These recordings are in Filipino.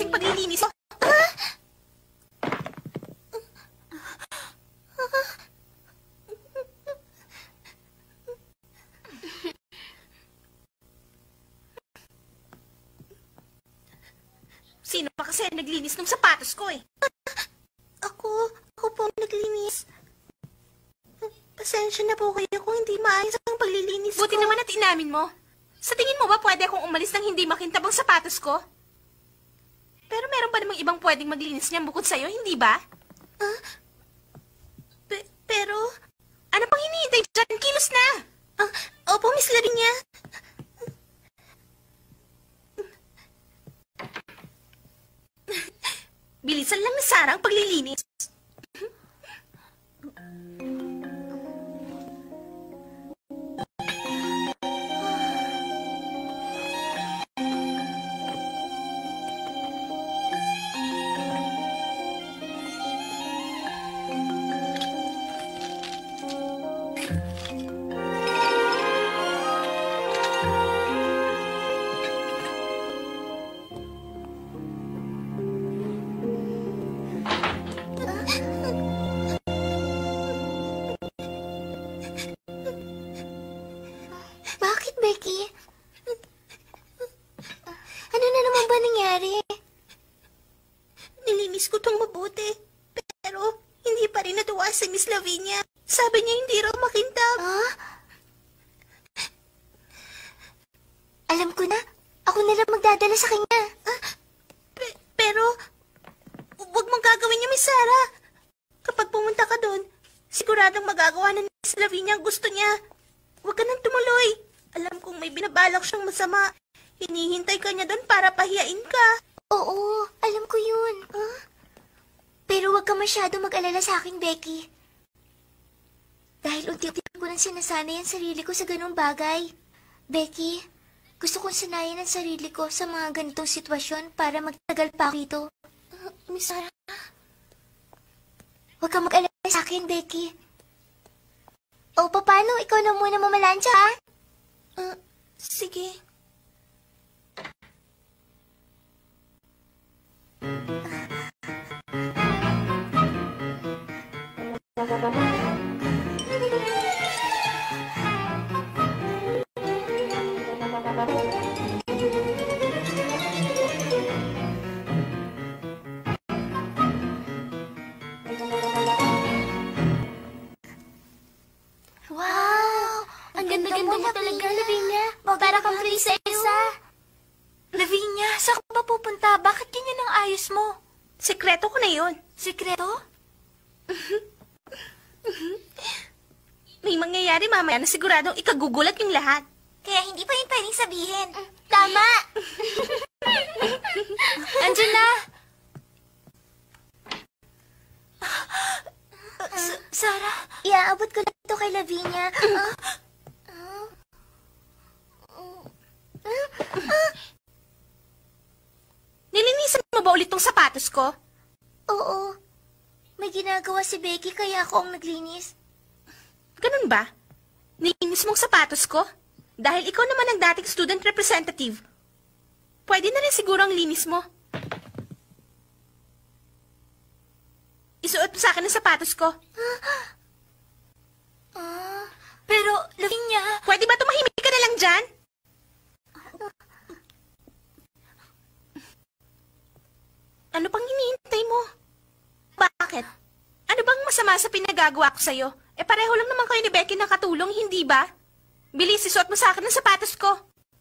yung paglilinis mo. Sino pa kasi naglinis ng sapatos ko eh? Ako po naglinis. Pasensya na po kayo kung hindi maayos ang paglilinis ko. Buti naman at inamin mo. Sa tingin mo ba pwede akong umalis ng hindi makintabang sapatos ko? Pero meron pa namang ibang pwedeng maglinis niyan bukod sa'yo, hindi ba? Pero... Ano pang hinihintay dyan? Kilos na! Opo, Miss Lavinia. Bilisan lang ni Sarah ang paglilinis. Nilinis ko tong mabuti. Pero, hindi pa rin natuwa si Miss Lavinia. Sabi niya hindi raw makintab. Alam ko na. Ako na lang magdadala sa kanya. Pero, huwag mong gagawin niya, Miss Sarah. Kapag pumunta ka doon, siguradong magagawa na ni Miss Lavinia ang gusto niya. Huwag ka nang tumuloy. Alam kong may binabalak siyang masama. Hinihintay ka niya doon para pahiyain ka. Oo, alam ko yun. Pero huwag ka masyado mag-alala sa akin, Becky. Dahil unti-unti ko nang sinasanay ang sarili ko sa ganung bagay. Becky, gusto kong sanayin ang sarili ko sa mga ganitong sitwasyon para magtagal pa ako dito. Miss Sarah? Huwag ka mag-alala sa akin, Becky. O, paano? Ikaw na muna mamalansya, ha? Sige. Wow! Ang ganda-ganda mo talaga, Lavinia. Para kang prinsesa. Lavinia, saan ka ba pupunta? Bakit ganyan ang ayos mo? Sekreto ko na yun. Sekreto? May mangyayari mamaya na siguradong ikagugulat yung lahat. Kaya hindi pa yun pwedeng sabihin. Tama! Andiyan na! Sarah, iaabot ko lang ito kay Lavinia. Nilinisan mo ba ulit tong sapatos ko? Oo. May ginagawa si Becky kaya ako ang naglinis. Ganun ba? Nilinis mong sapatos ko? Dahil ikaw naman ang dating student representative. Pwede na rin siguro ang linis mo. Isuot mo sa akin ang sapatos ko. Pero, Lavinia... Pwede ba tumahimik ka na lang dyan? Ano pang hinihintay mo? Bakit? Ano bang masama sa pinagagawa ko sa'yo? Pareho lang naman kayo ni Becky nakatulong, hindi ba? Bilis, isuot mo sa akin ang sapatos ko.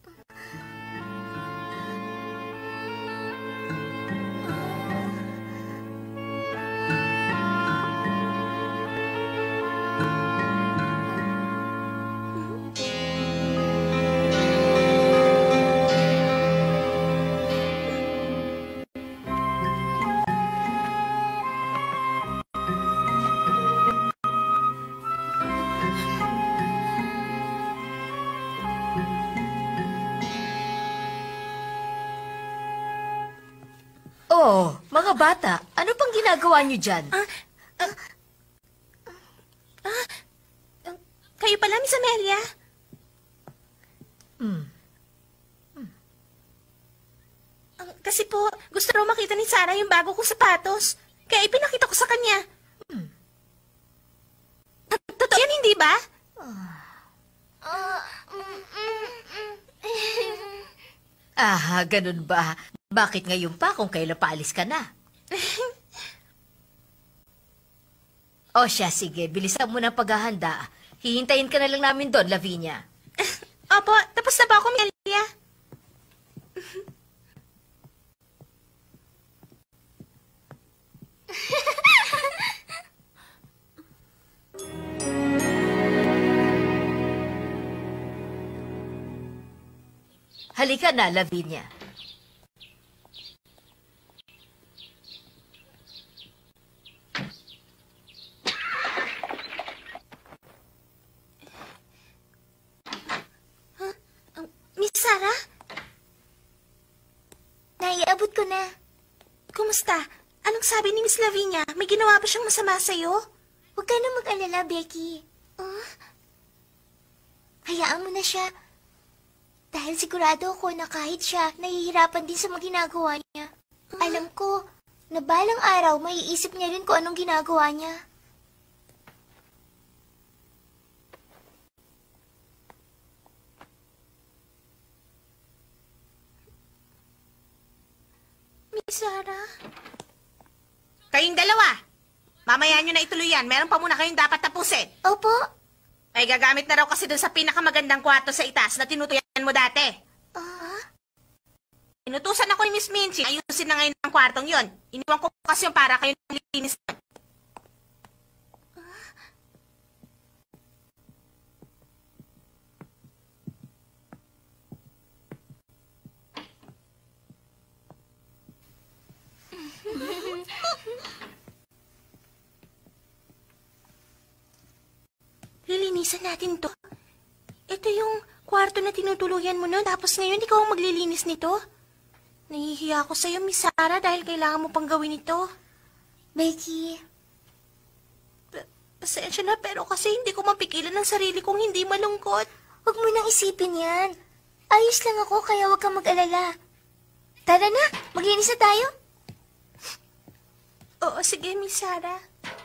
Oh, mga bata, ano pang ginagawa niyo dyan? Kayo pala, Miss Amelia? Kasi po, gusto raw makita ni Sarah yung bago kong sapatos. Kaya ipinakita ko sa kanya. Totoo yan, hindi ba? Ganun ba? Bakit ngayon pa kung kailan paalis ka na? O siya, sige, bilisan mo ng paghahanda. Hihintayin ka na lang namin doon, Lavinia. Opo, tapos na ba ako, Melia? Halika na, Lavinia. Miss Sarah? Naiabot ko na. Kumusta? Anong sabi ni Miss Lavinia? May ginawa ba siyang masama sa'yo? Huwag ka na mag-alala, Becky. Hayaan mo na siya. Dahil sigurado ako na kahit siya, nahihirapan din sa mga ginagawa niya. Alam ko, na balang araw, maiisip niya rin kung anong ginagawa niya. Miss Sarah? Kayong dalawa! Mamaya nyo na ituloy yan. Meron pa muna kayong dapat tapusin. Opo. Ay gagamit na raw kasi dun sa pinakamagandang kwarto sa itaas na tinutuyan mo dati. Inutusan ako ni Miss Minchie. Ayusin na ngayon ang kwartong yon. Iniwan ko kasi yung para kayo linis. Lilinisan natin to. Ito yung kwarto na tinutuluyan mo nun, tapos ngayon ikaw ang maglilinis nito. Nahihiya ako sa'yo, Miss Sarah, dahil kailangan mo pang gawin ito. Becky. Pasensya na, pero kasi hindi ko mapigilan ang sarili kong hindi malungkot. Huwag mo nang isipin yan. Ayos lang ako, kaya huwag kang mag-alala. Tara na, maglinis na tayo. Oo, sige, Miss Sarah.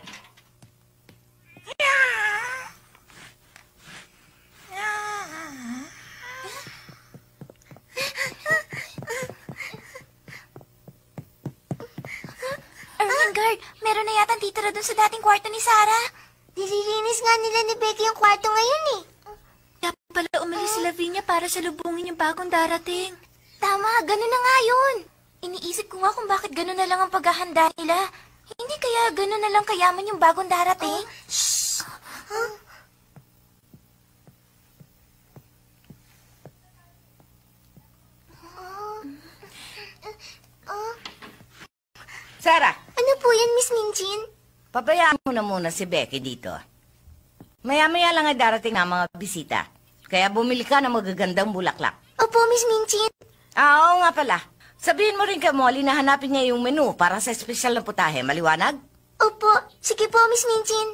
Ermengarde, meron na yata titira dun sa dating kwarto ni Sarah. Nililinis nga nila ni Becky ang kwarto ngayon eh. Kaya pala umalis si Lavinia para salubungin yung bagong darating. Tama, ganun na nga yun. Iniisip ko nga kung bakit ganun na lang ang paghahanda nila. Hindi kaya ganun na lang kayaman yung bagong darating? Shhh! Sarah, Ano po yan, Miss Minchin? pabayaan mo na muna si Becky dito. Maya-maya lang ay darating ang mga bisita. Kaya bumili ka ng magagandang bulaklak. Opo, Miss Minchin. Oo nga pala. Sabihin mo rin kay Molly na hanapin niya yung menu para sa espesyal na putahe. Maliwanag? Opo, sige po, Miss Minchin.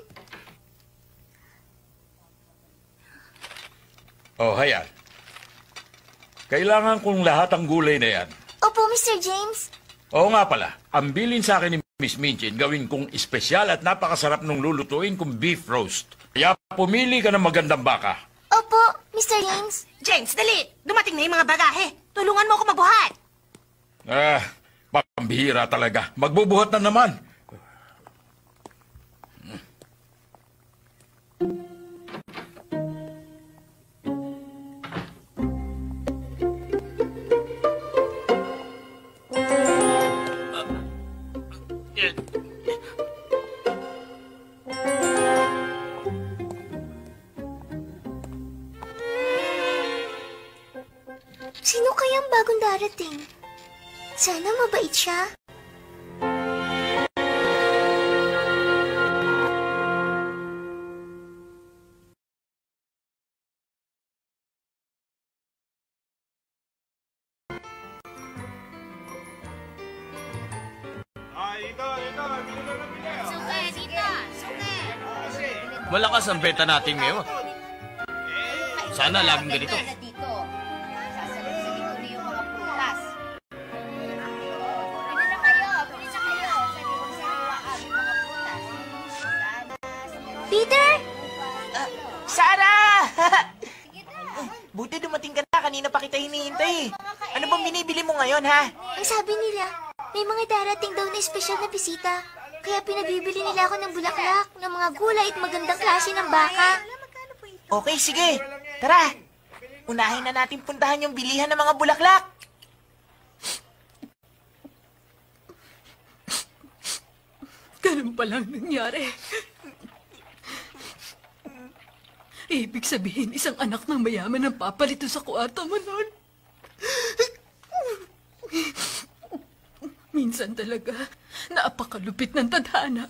Oh, hayan. Kailangan kong lahat ang gulay na yan. Opo, Mr. James. Oo nga pala, ang bilin sa akin ni Miss Minchin, gawin kong espesyal at napakasarap nung lulutuin kong beef roast. Kaya pumili ka ng magandang baka. Opo, Mr. James. James, dali! Dumating na yung mga bagahe. Tulungan mo ako mabuhat. Pambihira talaga. Magbubuhat na naman. Sino kayang bagong darating? Sana mabait siya. Malakas ang benta natin ngayon. Sana laging ganito. Peter! Sarah! Buti dumating ka na. Kanina pa kita hinihintay. Ano bang binibili mo ngayon, ha? Ang sabi nila, may mga darating daw na espesyal na bisita. Kaya pinabibili nila ako ng bulaklak, ng mga gulay at magandang klase ng baka. Okay, sige. Tara. Unahin na natin puntahan yung bilihan ng mga bulaklak. Ganun palang nangyari. Ibig sabihin, isang anak ng mayaman ang papalito sa kwarto mo nun. Minsan talaga, napakalupit ng tadhana.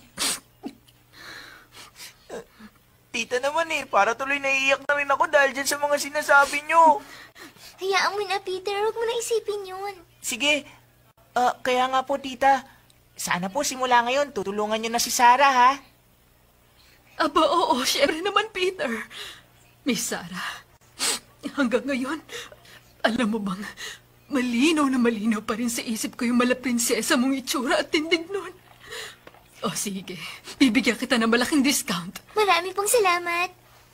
Tita naman para tuloy naiiyak na rin ako dahil dyan sa mga sinasabi nyo. Hayaan mo na, Peter. Huwag mo na isipin yun. Sige. Kaya nga po, tita. Sana po simula ngayon, tutulungan nyo na si Sarah, ha? Aba, oo, syempre naman, Peter. Miss Sarah, hanggang ngayon, alam mo bang, malinaw na malinaw pa rin sa isip ko yung malaprinsesa mong itsura at tindig nun. O sige, bibigyan kita ng malaking discount. Marami pong salamat.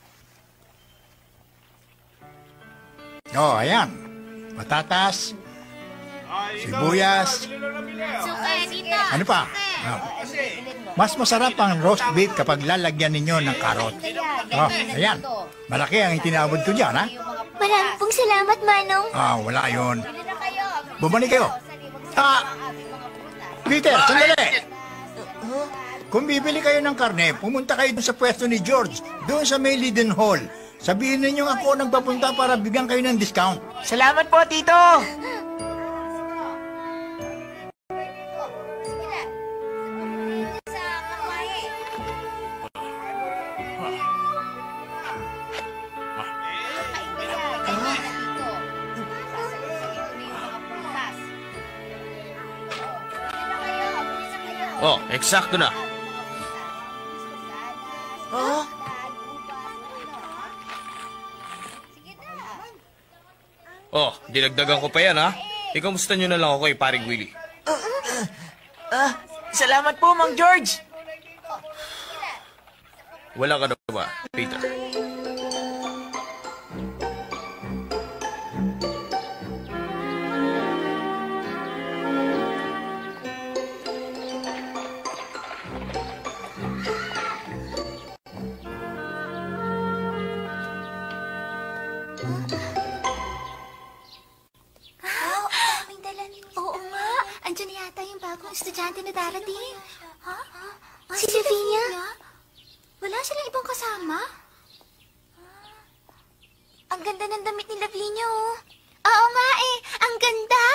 Oh, ayan. Patatas, sibuyas. Ano pa? Mas masarap ang roast beef kapag lalagyan ninyo ng karot. Oh, ayan. Malaki ang itinabod ko dyan, ha? Marami pong salamat, Manong. Wala yun. Bumalik kayo. Peter, sandali. Kung bibili kayo ng karne, pumunta kayo dun sa pwesto ni George, doon sa may Liden Hall. Sabihin ninyo ako nagpapunta para bigyan kayo ng discount. Salamat po, Tito! Oh, eksakto na. Oh, dinagdagan ko pa yan, ha? Ikamusta nyo na lang ako kay paring Willie. Salamat po, Mang George! Wala ka na ba, Peter? Oo nga. Andiyan na yata yung bagong estudyante na darating. Ha? Si Lavinia? Wala silang ibang kasama? Ang ganda ng damit ni Lavinia, oh. Oo nga ang ganda!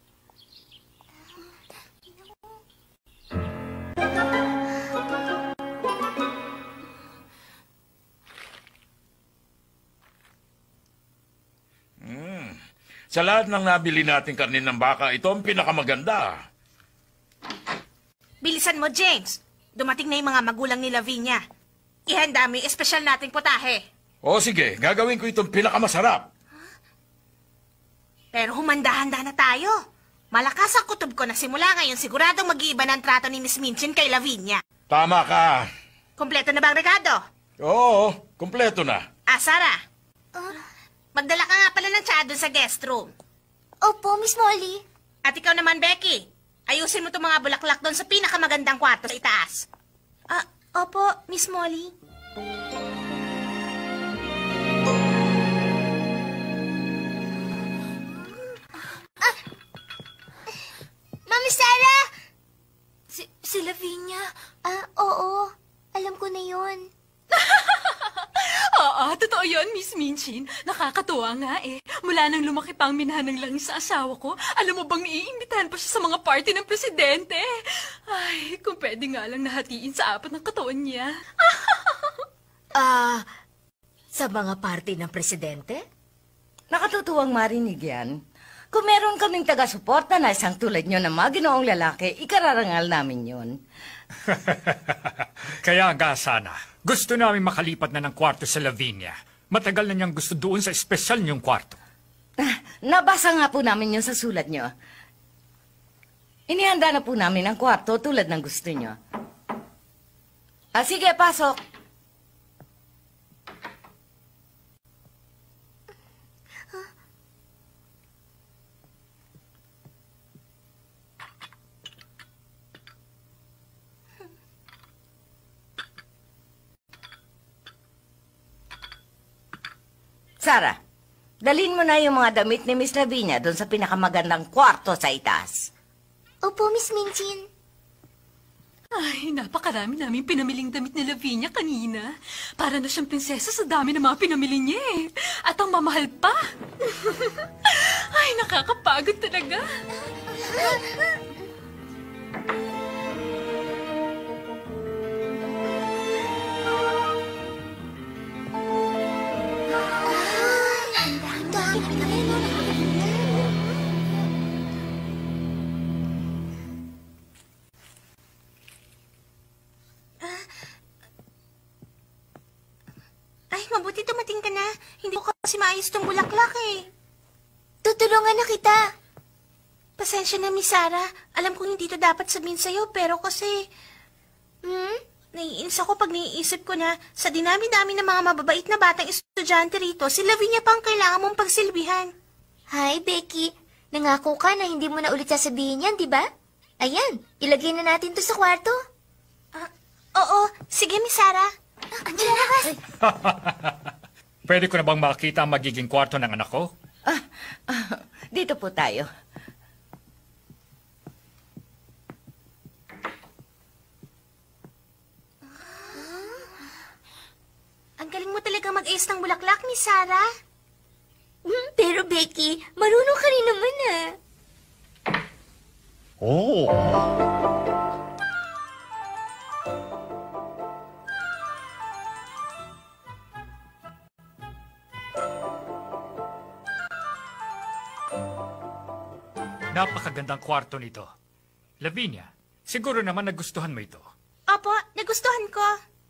Sa lahat ng nabili nating karne ng baka, ito ang pinakamaganda. Bilisan mo, James. Dumating na yung mga magulang ni Lavinia. Ihanda mo yung espesyal nating putahe. O sige, gagawin ko itong pinakamasarap. Pero humanda-handa na tayo. Malakas ang kutob ko na simula ngayon siguradong mag-iiba ng trato ni Miss Minchin kay Lavinia. Tama ka. Kompleto na ba ang rekado? Oo, kumpleto na. Sarah. Magdala ka nga pala ng tsa doon sa guest room. Opo, Miss Molly. At ikaw naman, Becky. Ayusin mo itong mga bulaklak doon sa pinakamagandang kwarto sa itaas. Opo, Miss Molly. Mami Sarah! Si Lavinia? Oo. Alam ko na yun. Oo, totoo yun, Miss Minchin. Nakakatuwa nga Mula nang lumaki pa ang minanang langis sa asawa ko, alam mo bang iimbitahan pa siya sa mga party ng presidente? Ay, kung pwede nga lang nahatiin sa apat ng katawan niya. Sa mga party ng presidente? Nakatutuwang marinig yan. Kung meron kaming taga-suporta na isang tulad nyo na mga ginoong lalaki, ikararangal namin yun. Kaya nga sana, gusto namin makalipat na ng kwarto sa Lavinia. Matagal na niyang gusto doon sa espesyal niyong kwarto. Nabasa nga po namin yun sa sulat nyo. Inihanda na po namin ang kwarto tulad ng gusto nyo. Sige, pasok. Sarah, dalhin mo na yung mga damit ni Miss Lavinia doon sa pinakamagandang kwarto sa itaas. Opo, Miss Minchin. Ay, napakarami namin pinamiling damit ni Lavinia kanina. Para na siyang prinsesa sa dami ng mga pinamili niya eh. At ang mamahal pa. Ay, nakakapagod talaga. Ay, mabuti dumating ka na. Hindi ko kasi maayos tong bulaklak eh. Tutulungan na kita. Pasensya na, Miss Sarah. Alam kong hindi to dapat sabihin sa'yo, pero kasi... Naiinis ako pag naiisip ko na sa dinami-dami ng mga mababait na batang estudyante rito, si Lavinia pa ang kailangan mong pagsilbihan. Hi, Becky. Nangako ka na hindi mo na ulit sasabihin yan, di ba? Ayan, ilagay na natin to sa kwarto. Oo, sige, Miss Sarah. Andiyan na, Bas. Pwede ko na bang makita ang magiging kwarto ng anak ko? Dito po tayo. Ang galing mo talaga mag-ayos ng bulaklak, Miss Sarah. Pero Becky, marunong ka rin naman ah. Oh. Napakagandang kwarto nito. Lavinia, siguro naman nagustuhan mo ito. Opo, nagustuhan ko.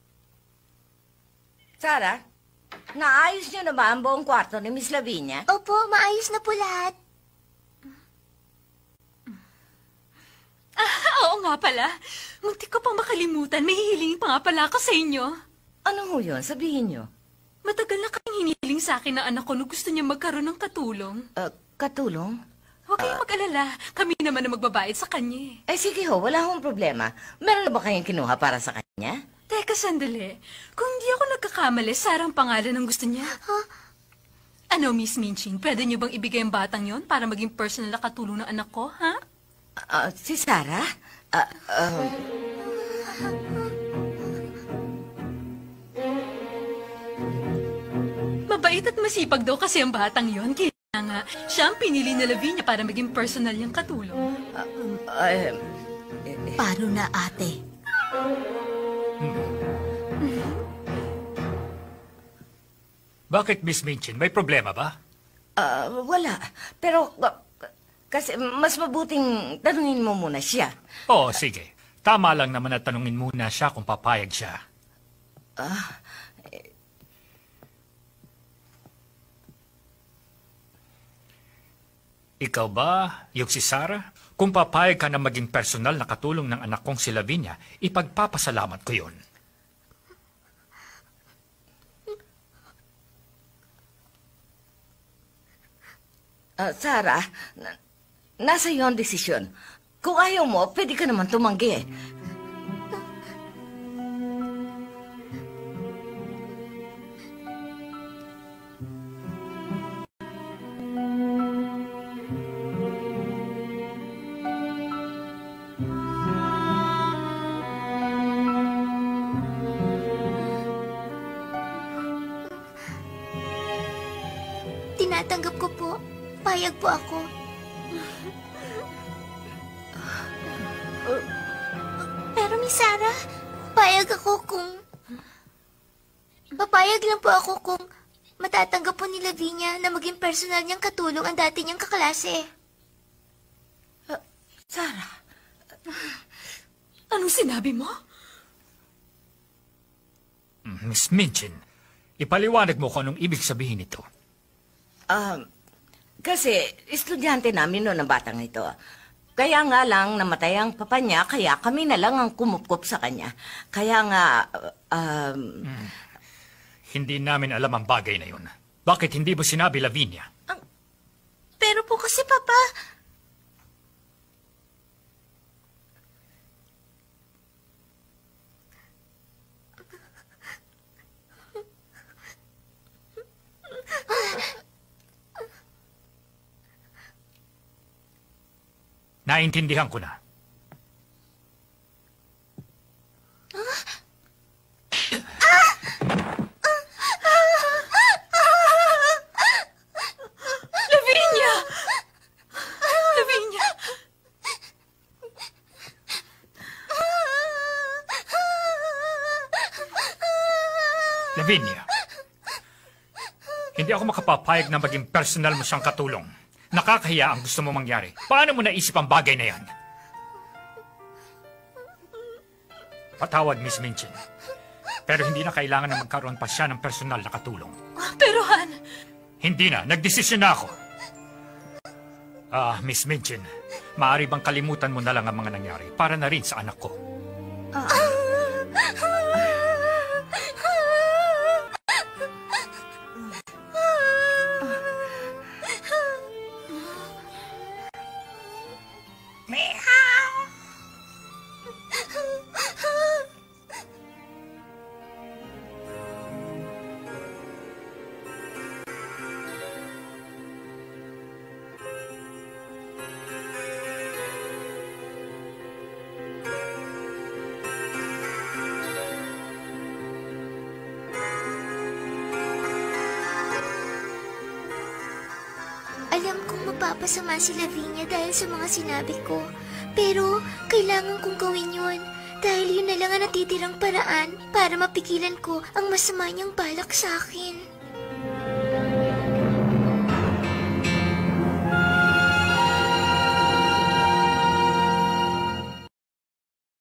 Sarah, naayos niyo na ba ang buong kwarto ni Miss Lavinia? Opo, maayos na po lahat. Oo nga pala. Muntik ko pang makalimutan. May hihilingin pa nga pala ako sa inyo. Ano ho yun? Sabihin niyo. Matagal na kayong hinihiling sa akin ng anak ko na gusto niya magkaroon ng katulong. Katulong? Huwag kayong mag-alala. Kami naman na magbabayad sa kanya. Eh sige ho, wala hong problema. Meron na ba kayong kinuha para sa kanya? Teka, sandali. Kung hindi ako nagkakamali, Sarah ang pangalan ng gusto niya. Ano, Miss Minchin? Pwede niyo bang ibigay ang batang yon para maging personal na katulong ng anak ko, ha? Si Sarah? Mabait at masipag daw kasi ang batang yon. Kaya nga, siya ang pinili ni Lavinia para maging personal niyang katulong. Paano na, ate? Bakit, Miss Minchin? May problema ba? Wala. Pero, kasi mas mabuting tanungin mo muna siya. Oo, sige. Tama lang naman na tanungin muna siya kung papayag siya. Ikaw ba, yung si Sarah? Kung papayag ka na maging personal na katulong ng anak kong si Lavinia, ipagpapasalamat ko yun. Sarah, nasa iyo ang desisyon. Kung ayaw mo, pwede ka naman tumanggi. Tinatanggap ko po. Payag po ako. Pero Miss Sarah, Payag ako kung... Papayag lang po ako kung matatanggap po ni Lavinia na maging personal niyang katulong ang dati niyang kaklase. Sarah, Anong sinabi mo? Miss Minchin, ipaliwanag mo kung anong ibig sabihin nito. kasi estudyante namin noon ang batang ito. Kaya nga lang namatay ang papa niya, kaya kami na lang ang kumupkup sa kanya. Kaya nga, Hindi namin alam ang bagay na yun. Bakit hindi mo sinabi, Lavinia? pero po kasi Papa, Naintindihan ko na. Lavinia! Lavinia! Lavinia, hindi ako makapapayag na maging personal mo siyang katulong. Nakakahiya ang gusto mo mangyari. Paano mo naisip ang bagay na yan? Patawad, Miss Minchin. Pero hindi na kailangan na magkaroon pa siya ng personal na katulong. Pero, Han... Hindi na. Nagdesisyon na ako. Miss Minchin, maaari bang kalimutan mo na lang ang mga nangyari para na rin sa anak ko? Alam kong mapapasama si Lavinia dahil sa mga sinabi ko. Pero kailangan kong gawin yun. Dahil yun na lang ang natitirang paraan para mapigilan ko ang masama niyang balak sa akin.